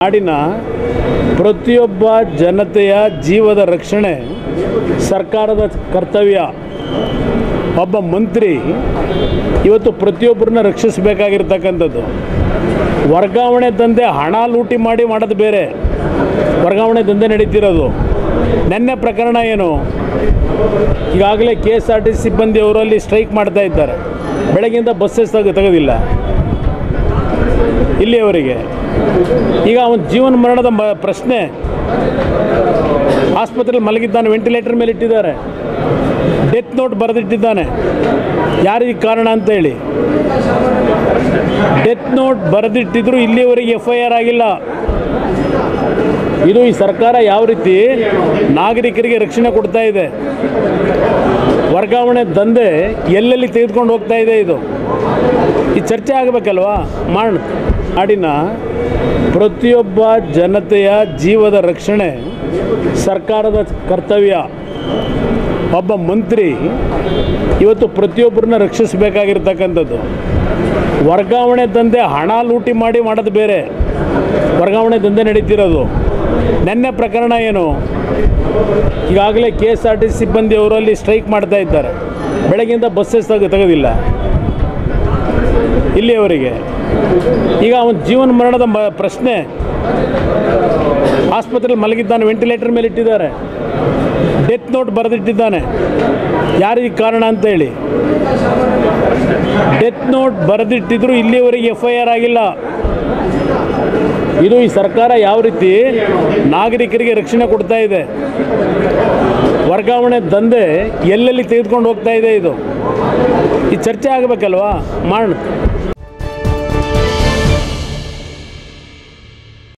ನಾಡಿನ ಪ್ರತಿಯೊಬ್ಬ ಜನತೆಯ ಜೀವದ ರಕ್ಷಣೆ ಸರ್ಕಾರದ ಕರ್ತವ್ಯ. ಒಬ್ಬ ಮಂತ್ರಿ ಇವತ್ತು ಪ್ರತಿಯೊಬ್ಬರನ್ನ ರಕ್ಷಿಸಬೇಕಾಗಿರ್ತಕ್ಕಂಥದ್ದು. ವರ್ಗಾವಣೆ ದಂಧೆ, ಹಣ ಲೂಟಿ ಮಾಡೋದು ಬೇರೆ, ವರ್ಗಾವಣೆ ದಂಧೆ ನಡೀತಿರೋದು. ನೆನ್ನೆ ಪ್ರಕರಣ ಏನು, ಈಗಾಗಲೇ KSRTC ಸಿಬ್ಬಂದಿಯವರು ಅಲ್ಲಿ ಸ್ಟ್ರೈಕ್ ಮಾಡ್ತಾ ಇದ್ದಾರೆ. ಬೆಳಗ್ಗೆಯಿಂದ ಬಸ್ಸಸ್ ತೆಗೆದಿಲ್ಲ ಇಲ್ಲಿಯವರೆಗೆ. ಈಗ ಅವನ ಜೀವನ ಮರಣದ ಪ್ರಶ್ನೆ. ಆಸ್ಪತ್ರೆಯಲ್ಲಿ ಮಲಗಿದ್ದಾನೆ, ವೆಂಟಿಲೇಟರ್ ಮೇಲೆ ಇಟ್ಟಿದ್ದಾರೆ, ಡೆತ್ ನೋಟ್ ಬರೆದಿಟ್ಟಿದ್ದಾನೆ. ಯಾರಿಗೆ ಕಾರಣ ಅಂತೇಳಿ ಡೆತ್ ನೋಟ್ ಬರೆದಿಟ್ಟಿದ್ರು ಇಲ್ಲಿಯವರೆಗೆ FIR ಆಗಿಲ್ಲ. ಇದು ಈ ಸರ್ಕಾರ ಯಾವ ರೀತಿ ನಾಗರಿಕರಿಗೆ ರಕ್ಷಣೆ ಕೊಡ್ತಾ ಇದೆ. ವರ್ಗಾವಣೆ ದಂಧೆ ಎಲ್ಲೆಲ್ಲಿ ತೆಗೆದುಕೊಂಡು ಹೋಗ್ತಾ ಇದೆ. ಇದು ಈ ಚರ್ಚೆ ಆಗಬೇಕಲ್ವಾ. ನಾಡಿನ ಪ್ರತಿಯೊಬ್ಬ ಜನತೆಯ ಜೀವದ ರಕ್ಷಣೆ ಸರ್ಕಾರದ ಕರ್ತವ್ಯ. ಒಬ್ಬ ಮಂತ್ರಿ ಇವತ್ತು ಪ್ರತಿಯೊಬ್ಬರನ್ನ ರಕ್ಷಿಸಬೇಕಾಗಿರ್ತಕ್ಕಂಥದ್ದು. ವರ್ಗಾವಣೆ ದಂಧೆ, ಹಣ ಲೂಟಿ ಮಾಡೋದು ಬೇರೆ, ವರ್ಗಾವಣೆ ದಂಧೆ ನಡೀತಿರೋದು. ನೆನ್ನೆ ಪ್ರಕರಣ ಏನು, ಈಗಾಗಲೇ KSRTC ಸಿಬ್ಬಂದಿಯವರು ಅಲ್ಲಿ ಸ್ಟ್ರೈಕ್ ಮಾಡ್ತಾ ಇದ್ದಾರೆ. ಬೆಳಗ್ಗೆಯಿಂದ ಬಸ್ಸಸ್ ತೆಗೆದಿಲ್ಲ ಇಲ್ಲಿಯವರೆಗೆ. ಈಗ ಅವನ ಜೀವನ ಮರಣದ ಪ್ರಶ್ನೆ. ಆಸ್ಪತ್ರೆಯಲ್ಲಿ ಮಲಗಿದ್ದಾನೆ, ವೆಂಟಿಲೇಟರ್ ಮೇಲೆ ಇಟ್ಟಿದ್ದಾರೆ, ಡೆತ್ ನೋಟ್ ಬರೆದಿಟ್ಟಿದ್ದಾನೆ. ಯಾರಿಗೆ ಕಾರಣ ಅಂತೇಳಿ ಡೆತ್ ನೋಟ್ ಬರೆದಿಟ್ಟಿದ್ರು ಇಲ್ಲಿಯವರೆಗೆ FIR ಆಗಿಲ್ಲ. ಇದು ಈ ಸರ್ಕಾರ ಯಾವ ರೀತಿ ನಾಗರಿಕರಿಗೆ ರಕ್ಷಣೆ ಕೊಡ್ತಾ ಇದೆ. ವರ್ಗಾವಣೆ ದಂಧೆ ಎಲ್ಲೆಲ್ಲಿ ತೆಗೆದುಕೊಂಡು ಹೋಗ್ತಾ ಇದೆ. ಇದು ಈ ಚರ್ಚೆ ಆಗಬೇಕಲ್ವಾ.